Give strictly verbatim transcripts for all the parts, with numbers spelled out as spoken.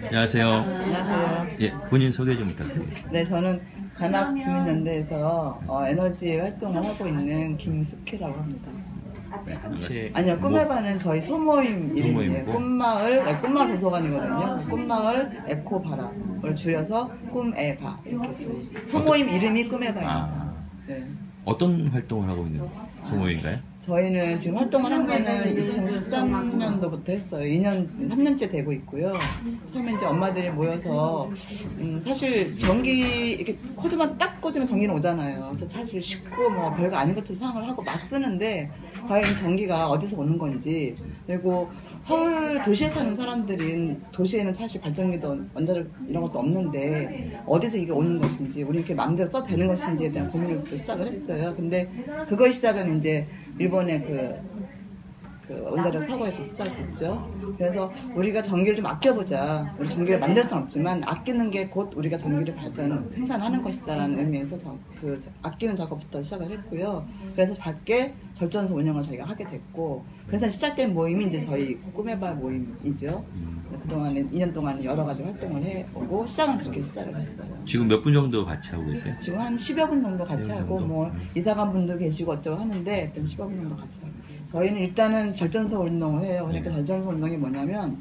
안녕하세요. 안녕하세요. 예, 본인 소개 좀 부탁드리겠습니다. 네, 저는 관악주민연대에서 어, 에너지 활동을 하고 있는 김숙희라고 합니다. 네, 한채 아니요, 꿈해바는 저희 소모임 이름이에요. 소모임이고? 꿈마을, 네, 꿈마을 도서관이거든요. 꿈마을 에코바라를 줄여서 꿈에바 이렇게 저희 소모임 이름이 꿈해바입니다. 아, 네. 어떤 활동을 하고 있는 소모임인가요? 저희는 지금 활동을 한 거는 이천십삼 년도부터 했어요. 이 년, 삼 년째 되고 있고요. 처음에 이제 엄마들이 모여서, 음, 사실 전기, 이렇게 코드만 딱 꽂으면 전기는 오잖아요. 그래서 사실 쉽고 뭐 별거 아닌 것처럼 생각을 하고 막 쓰는데, 과연 전기가 어디서 오는 건지, 그리고 서울 도시에 사는 사람들은 도시에는 사실 발전기도 원자력 이런 것도 없는데, 어디서 이게 오는 것인지, 우리 이렇게 마음대로 써도 되는 것인지에 대한 고민을 또 시작을 했어요. 근데 그거의 시작은 이제 일본의 그, 그 원자력 사고에서 시작했죠. 그래서 우리가 전기를 좀 아껴보자. 우리 전기를 만들 수는 없지만 아끼는 게 곧 우리가 전기를 발전, 생산하는 것이다라는 의미에서 저, 그 아끼는 작업부터 시작을 했고요. 그래서 밝게 발전소 운영을 저희가 하게 됐고, 그래서 시작된 모임이 이제 저희 꿈해봐 모임이죠. 그동안에 이 년 동안 여러 가지 활동을 해오고 시작은 그렇게 시작을 했어요. 지금 몇 분 정도 같이 하고 계세요? 지금 한 십여 분 정도 같이 십여 하고 정도? 뭐 이사간 분도 계시고 어쩌고 하는데 일단 십여 분 정도 같이 하고 저희는 일단은 절전소 운동을 해요. 그러니까 네. 절전소 운동이 뭐냐면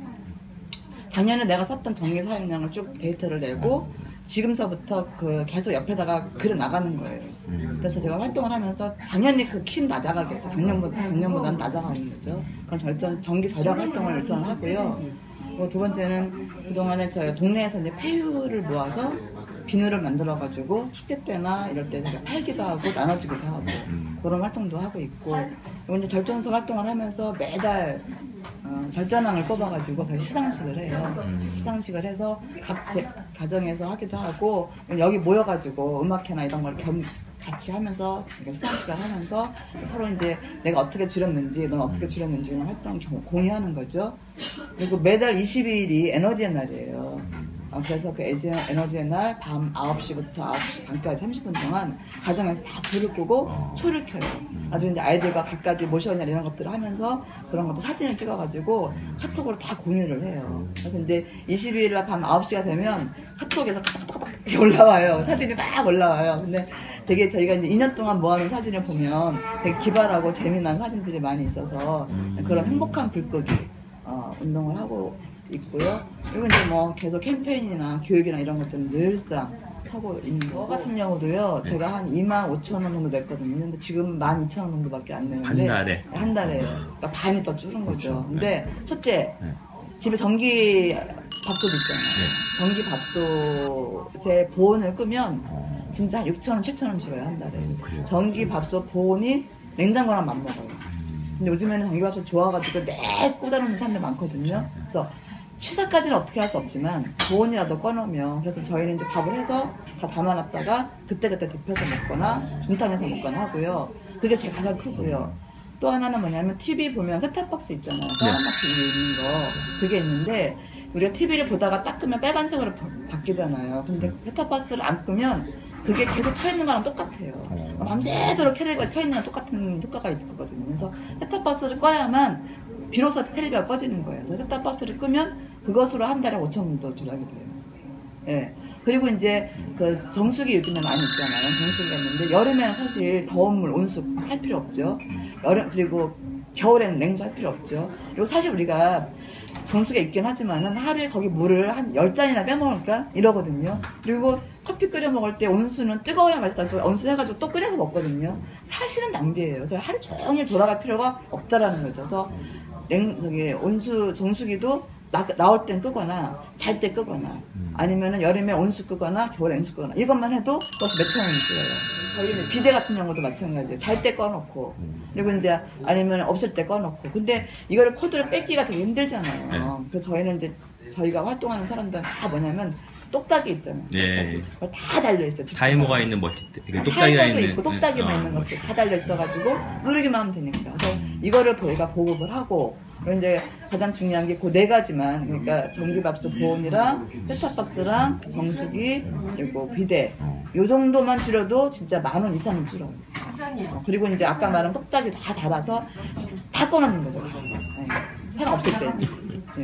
작년에 내가 썼던 전기 사용량을 쭉 데이터를 내고 지금서부터 그 계속 옆에다가 글을 나가는 거예요. 음. 그래서 제가 활동을 하면서 당연히 그 키 낮아가겠죠. 작년보다, 작년보다는 낮아가는 거죠. 그런 절전, 전기 절약 활동을 우선 하고요. 그리고 두 번째는 그동안에 저희 동네에서 이제 폐유를 모아서 비누를 만들어가지고 축제 때나 이럴 때 제가 팔기도 하고 나눠주기도 하고 그런 활동도 하고 있고, 그리고 이제 절전소 활동을 하면서 매달 어, 절전왕을 뽑아가지고 저희 시상식을 해요. 시상식을 해서 각 제 가정에서 하기도 하고 여기 모여가지고 음악회나 이런 걸 겸 같이 하면서 시상식을 하면서 서로 이제 내가 어떻게 줄였는지 넌 어떻게 줄였는지 이런 활동을 공유하는 거죠. 그리고 매달 이십 일이 에너지의 날이에요. 어, 그래서 그 에너지의 날 밤 아홉 시부터 아홉 시 반까지 삼십 분 동안 가정에서 다 불을 끄고 초를 켜요. 아주 이제 아이들과 갖가지 모셔오냐 이런 것들을 하면서 그런 것도 사진을 찍어가지고 카톡으로 다 공유를 해요. 그래서 이제 이십 일 날 밤 아홉 시가 되면 카톡에서 탁탁탁탁 이렇게 올라와요. 사진이 막 올라와요. 근데 되게 저희가 이제 이 년 동안 모아놓은 사진을 보면 되게 기발하고 재미난 사진들이 많이 있어서 그런 행복한 불끄기 어, 운동을 하고 있고요. 그리고 이제 뭐 계속 캠페인이나 교육이나 이런 것들은 늘상 하고 있는 거. 저 같은 경우도요, 제가 한 이만 오천 원 정도 냈거든요. 근데 지금 만 이천 원 정도밖에 안 내는데. 한 달에? 한 달에. 그러니까 반이 더 줄은 거죠. 그렇죠. 근데 네. 첫째, 네. 집에 전기 밥솥 있잖아요. 전기 밥솥, 제 보온을 끄면 어, 진짜 한 육천 원, 칠천 원 줄어요, 한 달에. 음, 그래요? 전기 밥솥 보온이 냉장고랑 맞먹어요. 근데 요즘에는 전기밥솥 좋아가지고 매 꽂아놓는 사람들 많거든요. 그래서 취사까지는 어떻게 할 수 없지만 보온이라도 꺼놓으면, 그래서 저희는 이제 밥을 해서 다 담아놨다가 그때그때 데펴서 먹거나 중탕해서 먹거나 하고요. 그게 제일 가장 크고요. 또 하나는 뭐냐면 티비 보면 셋탑박스 있잖아요. 까만박스 위에 있는 거. 그게 있는데 우리가 티비를 보다가 딱 끄면 빨간색으로 바, 바뀌잖아요. 근데 셋탑박스를 안 끄면 그게 계속 켜있는 거랑 똑같아요. 밤새도록 켜있는 거랑 똑같은 효과가 있거든요. 그래서 셋탑박스를 꺼야만 비로소 텔레비가 꺼지는 거예요. 그래서 셋탑박스를 끄면 그것으로 한 달에 오천 원 정도 절약이 돼요. 예. 그리고 이제 그 정수기 요즘에 많이 있잖아요. 정수기가 있는데 여름에는 사실 더운 물 온수 할 필요 없죠. 여름 그리고 겨울에는 냉수 할 필요 없죠. 그리고 사실 우리가 정수기가 있긴 하지만은 하루에 거기 물을 한 열 잔이나 빼먹을까 이러거든요. 그리고 커피 끓여 먹을 때 온수는 뜨거워야 맛있다. 그래서 온수 해가지고 또 끓여서 먹거든요. 사실은 낭비예요. 그래서 하루 종일 돌아갈 필요가 없다라는 거죠. 그래서 냉 저기 온수 정수기도 나, 나올 땐 끄거나 잘 때 끄거나 아니면은 여름에 온수 끄거나 겨울에 온수 끄거나 이것만 해도 그것이 몇천 원이 들어요. 저희는 비데 같은 경우도 마찬가지예요. 잘 때 꺼놓고 그리고 이제 아니면 없을 때 꺼놓고. 근데 이거를 코드를 뺏기가 되게 힘들잖아요. 네. 그래서 저희는 이제 저희가 활동하는 사람들은 다 뭐냐면 똑딱이 있잖아요. 네. 똑딱이. 다 달려있어요. 타이머가 있는 멀티, 이게 똑딱이가 타이머도 있는. 있고 똑딱이만 어, 있는 것도 다 달려있어가지고 누르기만 하면 되니까. 그래서 이거를 저희가 보급을 하고, 그리고 이제 가장 중요한 게 그 네 가지만, 그러니까 전기밥솥 보온이랑 셋탑박스랑 정수기 그리고 비데 요 정도만 줄여도 진짜 만 원 이상은 줄어요. 어, 그리고 이제 아까 말한 똑딱이 다 달아서 다 꺼놓는 거죠. 네. 사람 없을 때. 네.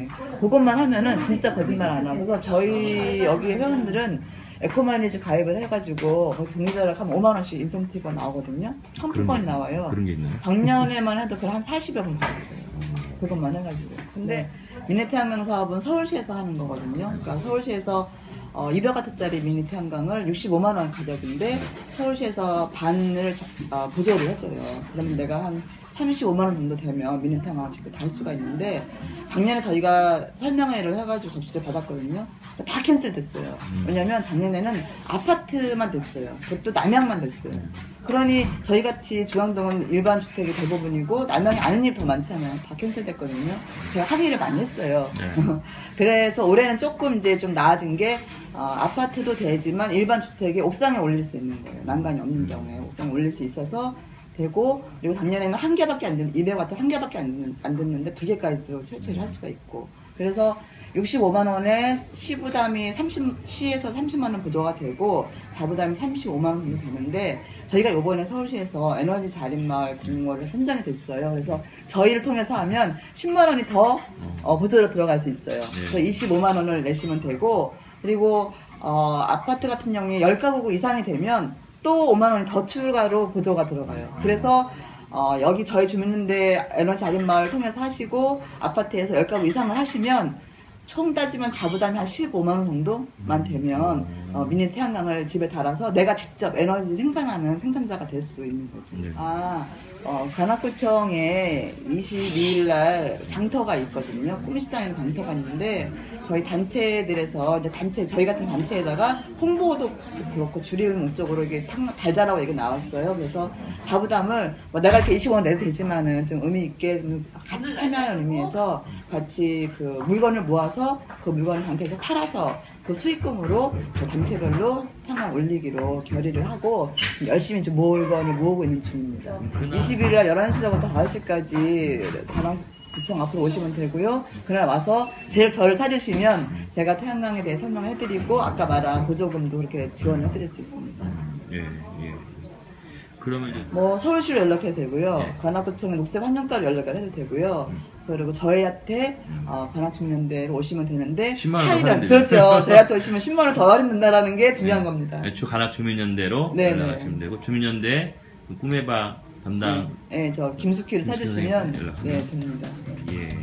그것만 하면은 진짜 거짓말 안 하고. 그래서 저희 여기 회원들은 에코마이니지 가입을 해가지고 거기 정리자락 하면 오만 원씩 인센티브가 나오거든요. 천프 번이 나와요. 그런 게 있나요? 작년에만 해도 그걸 한 사십여 번 받았어요. 그것만 해가지고. 근데 미니 태양광 사업은 서울시에서 하는 거거든요. 그러니까 서울시에서 어, 이백 와트짜리 미니 태양광을 육십오만 원 가격인데 서울시에서 반을 자, 어, 보조를 해줘요. 그러면 내가 한 삼십오만 원 정도 되면 미니 태양광을 직접 달 수가 있는데 작년에 저희가 설명회를 해가지고 접수를 받았거든요. 다 캔슬됐어요. 왜냐면 작년에는 아파트만 됐어요. 그것도 남양만 됐어요. 그러니 저희같이 중앙동은 일반 주택이 대부분이고 남양이 아는 일이 더 많잖아요. 다 캔슬됐거든요. 제가 항의를 많이 했어요. 네. 그래서 올해는 조금 이제 좀 나아진 게 어, 아파트도 되지만 일반 주택에 옥상에 올릴 수 있는 거예요. 난간이 없는 경우에 옥상에 올릴 수 있어서 되고, 그리고 작년에는 한 개밖에 안 됐는데 이백 와트 한 개밖에 안, 됐는, 안 됐는데 두 개까지도 설치를 할 수가 있고, 그래서 육십오만 원에 시부담이 삼십, 시에서 삼십만 원 보조가 되고 자부담이 삼십오만 원 정도 되는데 저희가 이번에 서울시에서 에너지 자립마을 공모를 선정이 됐어요. 그래서 저희를 통해서 하면 십만 원이 더 어, 보조로 들어갈 수 있어요. 그래서 이십오만 원을 내시면 되고, 그리고 어, 아파트 같은 경우에 십 가구 이상이 되면 또 오만 원이 더 추가로 보조가 들어가요. 그래서 어, 여기 저희 주민연대 에너지 자립마을 통해서 하시고 아파트에서 십 가구 이상을 하시면 총 따지면 자부담이 한 십오만 원 정도만 되면 어, 미니 태양광을 집에 달아서 내가 직접 에너지 생산하는 생산자가 될 수 있는 거죠. 네. 아, 어, 관악구청에 이십이 일 날 장터가 있거든요. 꿈시장에는 장터가 있는데 저희 단체들에서 이제 단체 저희 같은 단체에다가 홍보도 그렇고 줄일 목적으로 이게 달자라고 얘기 나왔어요. 그래서 자부담을 뭐 내가 이렇게 이십오 원 내도 되지만은 좀 의미 있게 좀 같이 참여하는 의미에서 같이 그 물건을 모아서 그 물건을 단체에서 팔아서 그 수익금으로 그 단체별로 평강 올리기로 결의를 하고 지금 열심히 좀 물건을 모으고 있는 중입니다. 이십일 일 날 열한 시부터 다섯 시까지 관악구청 앞으로 오시면 되고요. 그날 와서 제일 저를 찾으시면 제가 태양광에 대해 설명을 해드리고 아까 말한 보조금도 그렇게 지원을 해드릴 수 있습니다. 예, 예. 그러면 이제 뭐 서울시로 연락해도 되고요. 네. 관악구청의 녹색 환영과로 연락을 해도 되고요. 그리고 저희한테 어, 관악주민연대로 오시면 되는데 십만 원 더 차이는 할인 드려요. 그렇죠. 저희한테 오시면 십만 원 더 할인된다라는 게 중요한 겁니다. 애초 관악 주민연대로 네, 연락하시면 되고 주민연대 꿈해봐 담당 네, 네, 저 김숙희를 찾으시면 연락하면 네 됩니다. 예.